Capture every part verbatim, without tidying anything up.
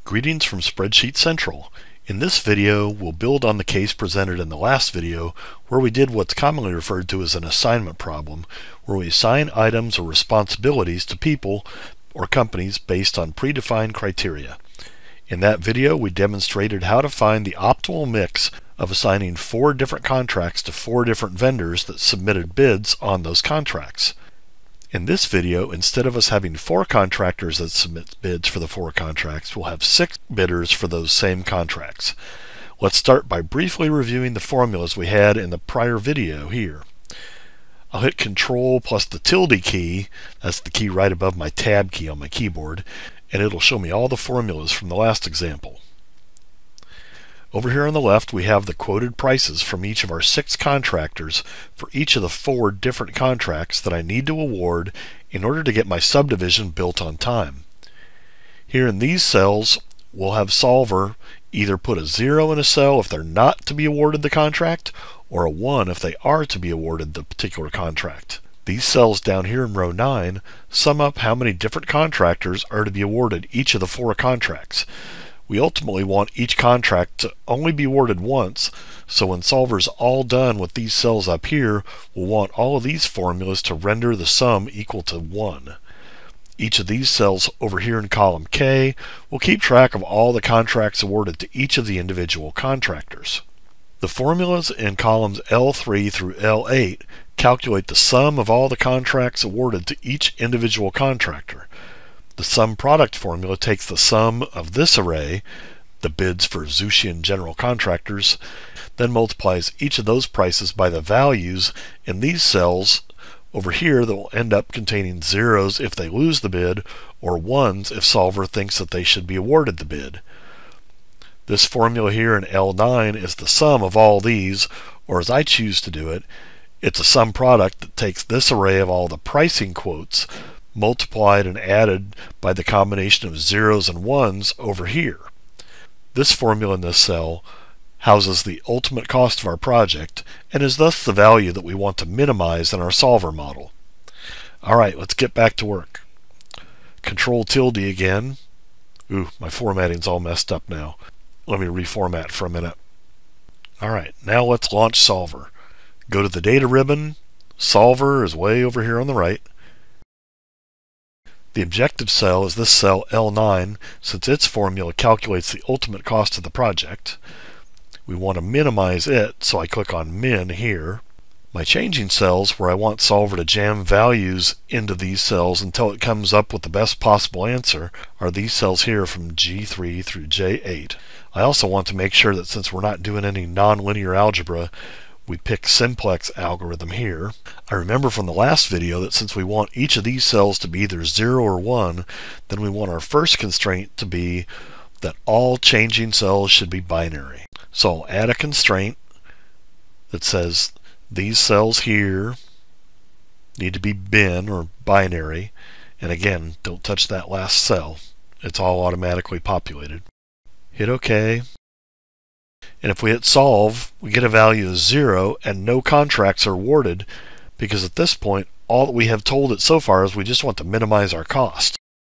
Greetings from Spreadsheet Central. In this video, we'll build on the case presented in the last video where we did what's commonly referred to as an assignment problem, where we assign items or responsibilities to people or companies based on predefined criteria. In that video, we demonstrated how to find the optimal mix of assigning four different contracts to four different vendors that submitted bids on those contracts. In this video, instead of us having four contractors that submit bids for the four contracts, we'll have six bidders for those same contracts. Let's start by briefly reviewing the formulas we had in the prior video here. I'll hit Control plus the tilde key, that's the key right above my Tab key on my keyboard, and it'll show me all the formulas from the last example. Over here on the left, we have the quoted prices from each of our six contractors for each of the four different contracts that I need to award in order to get my subdivision built on time. Here in these cells, we'll have Solver either put a zero in a cell if they're not to be awarded the contract, or a one if they are to be awarded the particular contract. These cells down here in row nine sum up how many different contractors are to be awarded each of the four contracts. We ultimately want each contract to only be awarded once, so when Solver's all done with these cells up here, we'll want all of these formulas to render the sum equal to one. Each of these cells over here in column K will keep track of all the contracts awarded to each of the individual contractors. The formulas in columns L three through L eight calculate the sum of all the contracts awarded to each individual contractor. The sum product formula takes the sum of this array, the bids for Zushian general contractors, then multiplies each of those prices by the values in these cells over here that will end up containing zeros if they lose the bid, or ones if Solver thinks that they should be awarded the bid. This formula here in L nine is the sum of all these, or as I choose to do it, it's a sum product that takes this array of all the pricing quotes multiplied and added by the combination of zeros and ones over here. This formula in this cell houses the ultimate cost of our project and is thus the value that we want to minimize in our Solver model. Alright, let's get back to work. Control tilde again. Ooh, my formatting's all messed up now. Let me reformat for a minute. Alright, now let's launch Solver. Go to the data ribbon. Solver is way over here on the right. The objective cell is this cell L nine, since its formula calculates the ultimate cost of the project. We want to minimize it, so I click on Min here. My changing cells, where I want Solver to jam values into these cells until it comes up with the best possible answer, are these cells here from G three through J eight. I also want to make sure that since we're not doing any nonlinear algebra, we pick simplex algorithm here. I remember from the last video that since we want each of these cells to be either zero or one, then we want our first constraint to be that all changing cells should be binary. So I'll add a constraint that says these cells here need to be bin or binary, and again, don't touch that last cell. It's all automatically populated. Hit OK. And if we hit solve, we get a value of zero and no contracts are awarded, because at this point all that we have told it so far is we just want to minimize our cost.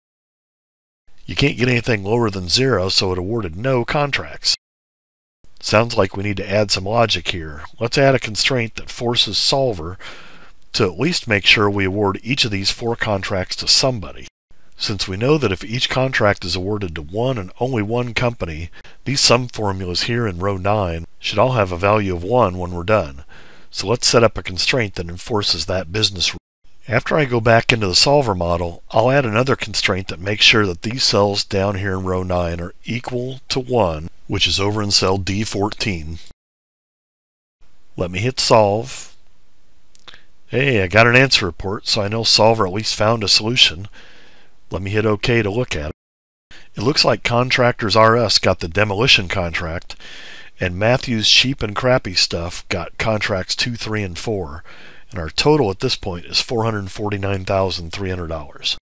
You can't get anything lower than zero, so it awarded no contracts. Sounds like we need to add some logic here. Let's add a constraint that forces Solver to at least make sure we award each of these four contracts to somebody. Since we know that if each contract is awarded to one and only one company, these sum formulas here in row nine should all have a value of one when we're done. So let's set up a constraint that enforces that business rule. After I go back into the Solver model, I'll add another constraint that makes sure that these cells down here in row nine are equal to one, which is over in cell D fourteen. Let me hit solve. Hey, I got an answer report, so I know Solver at least found a solution. Let me hit OK to look at it. It looks like Contractors R Us got the demolition contract, and Matthews Cheap and Crappy Stuff got contracts two, three, and four, and our total at this point is four hundred forty-nine thousand three hundred dollars.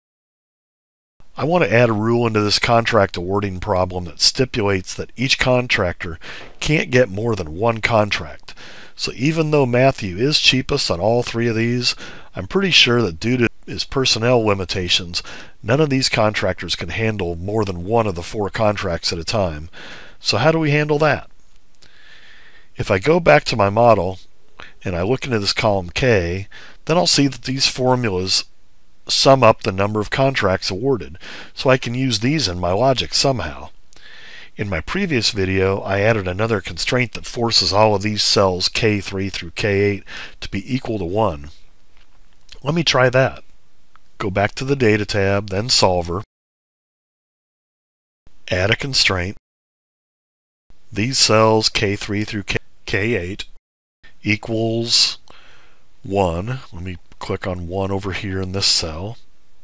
I want to add a rule into this contract awarding problem that stipulates that each contractor can't get more than one contract. So even though Matthew is cheapest on all three of these, I'm pretty sure that due to is personnel limitations. None of these contractors can handle more than one of the four contracts at a time. So how do we handle that? If I go back to my model and I look into this column K, then I'll see that these formulas sum up the number of contracts awarded. So I can use these in my logic somehow. In my previous video, I added another constraint that forces all of these cells K three through K eight to be equal to one. Let me try that. Go back to the Data tab, then Solver. Add a constraint. These cells K three through K eight equals one. Let me click on one over here in this cell.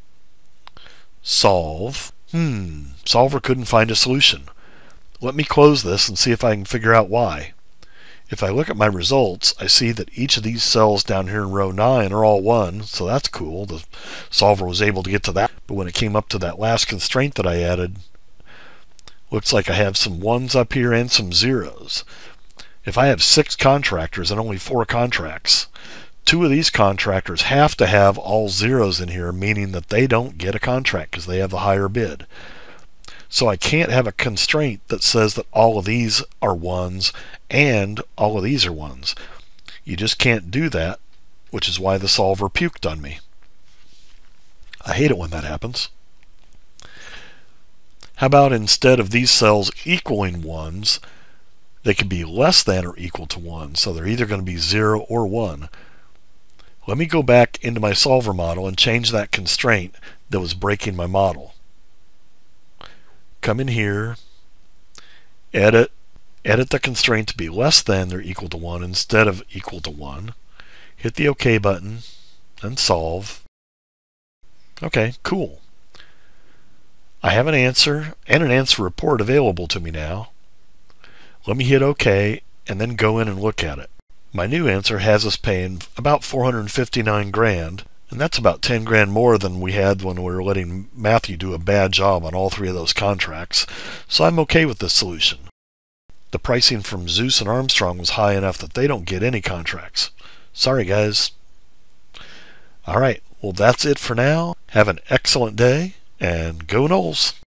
Solve. Hmm, Solver couldn't find a solution. Let me close this and see if I can figure out why. If I look at my results, I see that each of these cells down here in row nine are all one, so that's cool. The solver was able to get to that. But when it came up to that last constraint that I added, looks like I have some ones up here and some zeros. If I have six contractors and only four contracts, two of these contractors have to have all zeros in here, meaning that they don't get a contract because they have the higher bid. So I can't have a constraint that says that all of these are ones and all of these are ones. You just can't do that, which is why the solver puked on me. I hate it when that happens. How about instead of these cells equaling ones, they could be less than or equal to one. So they're either going to be zero or one. Let me go back into my solver model and change that constraint that was breaking my model. Come in here, edit, edit the constraint to be less than or equal to one instead of equal to one. Hit the OK button and solve. Okay, cool. I have an answer and an answer report available to me now. Let me hit OK and then go in and look at it. My new answer has us paying about four hundred fifty-nine grand. And that's about ten grand more than we had when we were letting Matthew do a bad job on all three of those contracts. So I'm okay with this solution. The pricing from Zeus and Armstrong was high enough that they don't get any contracts. Sorry guys. Alright, well that's it for now. Have an excellent day and go Knowles.